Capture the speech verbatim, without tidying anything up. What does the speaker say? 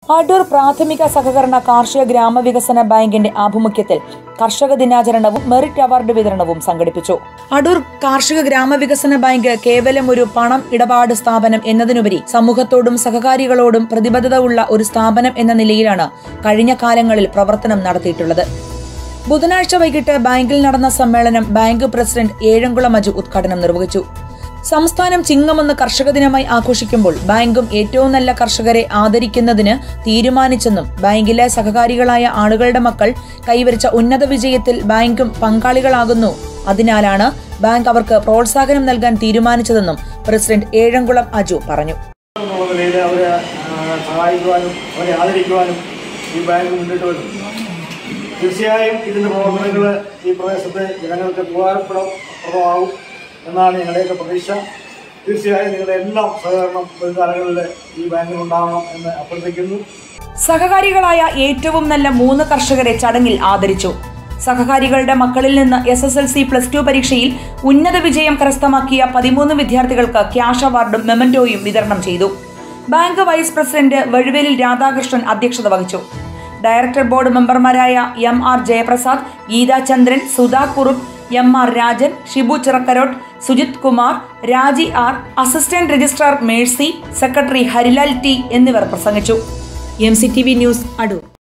അടൂർ പ്രാഥമിക സഹകരണ കാർഷിക ഗ്രാമവികസന ബാങ്കിന്റെ ആഭിമുഖ്യത്തിൽ കർഷക ദിനാചരണവും മെറിറ്റ് അവാർഡ് വിതരണവും സംഘടിപ്പിച്ചു. അടൂർ കാർഷിക ഗ്രാമവികസന ബാങ്ക് കേവലം ഒരു പണം ഇടപാട് സ്ഥാപനം എന്നതിനുപരി സമൂഹത്തോടും സഹകാരികളോടും പ്രതിബദ്ധത ഉള്ള ഒരു സ്ഥാപനം എന്ന നിലയിലാണ് കഴിഞ്ഞ കാലങ്ങളിൽ പ്രവർത്തനം നടത്തിയിട്ടുള്ളത്. ബുധനാഴ്ച വൈകിട്ട് ബാങ്കിൽ നടന്ന സമ്മേളനം ബാങ്ക് പ്രസിഡന്റ് ഏഴംകുളം അജു ഉദ്ഘാടനം നിർവഹിച്ചു. സംസ്ഥാനം ചിങ്ങമൊന്ന് കർഷക ദിനമായി ആഘോഷിക്കുമ്പോൾ ബാങ്കും ഏറ്റവും നല്ല കർഷകരെ ആദരിക്കുന്നതിന് തീരുമാനിച്ചെന്നും ബാങ്കിലെ സഹകാരികളായ ആളുകളുടെ മക്കൾ കൈവരിച്ച ഉന്നത വിജയത്തിൽ ബാങ്കും പങ്കാളികളാകുന്നു, അതിനാലാണ് ബാങ്ക് അവർക്ക് പ്രോത്സാഹനം നൽകാൻ തീരുമാനിച്ചതെന്നും പ്രസിഡന്റ് ഏഴംകുളം അജു പറഞ്ഞു. തീർച്ചയായും ഇതിന്റെ പ്രവർത്തനങ്ങൾ ഈ പ്രദേശത്തെ ജനങ്ങൾക്ക് ഉപകാരപ്രദമാകും എന്നാണ് ഞങ്ങളുടെയൊക്കെ പ്രതീക്ഷ. തീർച്ചയായും നിങ്ങളുടെ എല്ലാം സഹകരണം മുൻകാലങ്ങളിൽ ഈ ബാങ്കിൽ ഉണ്ടാവണം എന്ന് അഭ്യർത്ഥിക്കുന്നു. സഹകാരികളായ ഏറ്റവും നല്ല മൂന്ന് കർഷകരെ ചടങ്ങിൽ ആദരിച്ചു. സഹകാരികളുടെ മക്കളിൽ നിന്ന് S S L C plus two പരീക്ഷയിൽ ഉന്നത വിജയം കരസ്ഥമാക്കിയ പതിമൂന്ന് വിദ്യാർത്ഥികൾക്ക് ക്യാഷ് അവാർഡും മെമന്റോയും വിതരണം ചെയ്തു. Bank vice president Vazhuvelil Radhakrishnan അധ്യക്ഷത വഹിച്ചു. ഡയറക്ടർ ബോർഡ് മെമ്പർമാരായ M R Jayaprasad, Geetha Chandran, Sudha Kurup, M R Rajan, Shibu Chirakkarottu, Sujith Kumar, Raji R, assistant registrar Mercy, secretary Harilal T എന്നിവർ പ്രസംഗിച്ചു. M C T V news, Adoor.